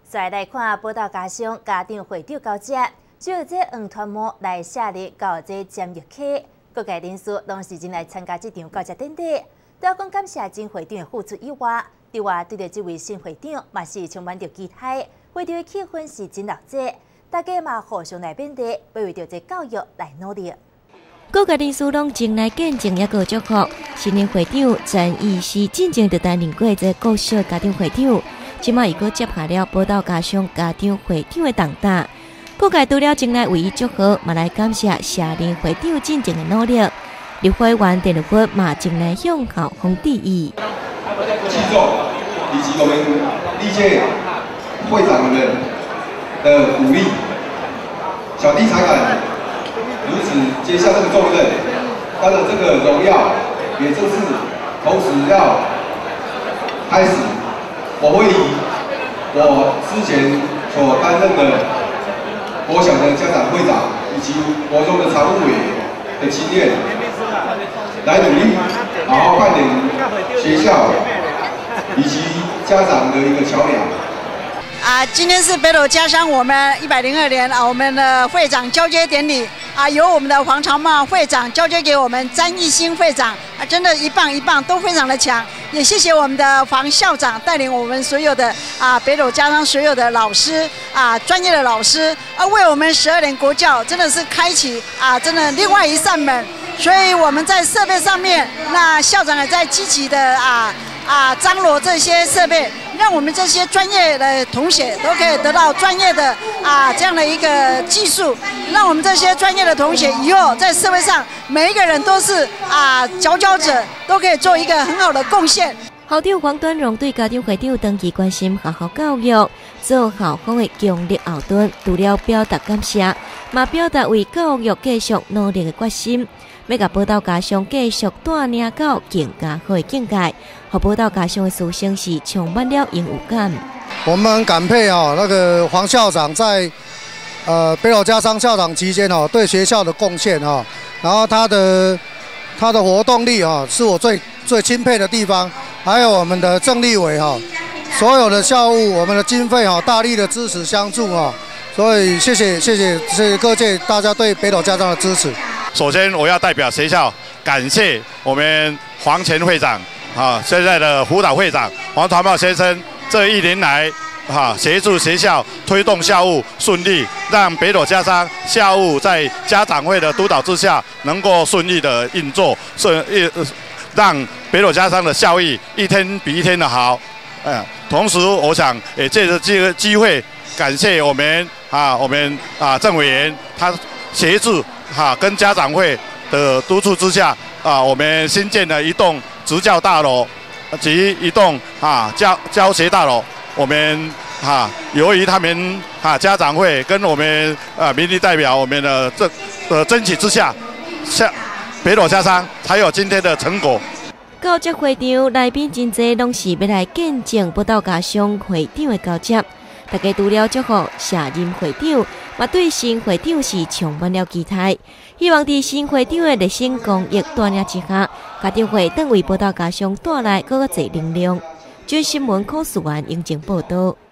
再来看报道家乡家长会长交接，就这黄团帽来写日到这监狱区，各界人士拢是前来参加这场交接典礼。除了讲感谢前会长的付出以外，另外对着这位新会长，嘛是充满着期待。会场的气氛是真热烈，大家嘛互相来勉励，要为着这教育来努力。 各界人士拢前来见证，也个祝福。新任会长陈义是进前就担任过这国小家长会长，即马伊阁接下了报道家乡家长会长的重担。各界除了前来为伊祝贺，嘛来感谢下任会长进前的努力。立法院电力局嘛前来向校方致意。 记重以及我们历届会长们的鼓励，小弟才敢如此接下这个重任，当然这个荣耀也正是同时要开始，我会以我之前所担任的国小的家长会长以及国中的常务委员的经验，来努力好好扮演学校以及家长的一个桥梁。 今天是北斗家乡我们102年我们的会长交接典礼由我们的黄长茂会长交接给我们詹义兴会长真的一棒一棒都非常的强，也谢谢我们的黄校长带领我们所有的北斗家乡所有的老师专业的老师为我们12年国教真的是开启真的另外一扇门，所以我们在设备上面，那校长也在积极的张罗这些设备，让我们这些专业的同学都可以得到专业的这样的一个技术，让我们这些专业的同学以后在社会上每一个人都是佼佼者，都可以做一个很好的贡献。 校长黄端荣对家长会长长期关心学校教育，做校方的强力后盾，除了表达感谢，嘛表达为教育继续努力的决心。要甲报道家乡继续带领到更加好的境界，和报道家乡的师生是充满了荣誉感。 我们很感佩那个黄校长在北斗家乡校长期间对学校的贡献然后他的活动力是我最钦佩的地方，还有我们的郑立伟所有的校务我们的经费大力的支持相助所以谢谢各界大家对北斗家乡的支持。 首先，我要代表学校感谢我们黄前会长现在的辅导会长黄团茂先生这1年来协助学校推动校务顺利，让北斗家乡校务在家长会的督导之下能够顺利的运作，让北斗家乡的效益一天比一天的好。同时，我想也借着这个机会感谢我们郑委员他协助跟家长会的督促之下我们新建了一栋职教大楼及一栋教学大楼。我们由于他们家长会跟我们民意代表我们的争取之下，北斗家乡才有今天的成果。 交接会场来宾真侪，拢是要来见证报道家乡会长的交接。大家除了祝福下任会长，嘛对新会长是充满了期待。希望在新会长的热心公益带领之下，家长会当为报道家乡带来更多正能量。新闻考试员应征报道。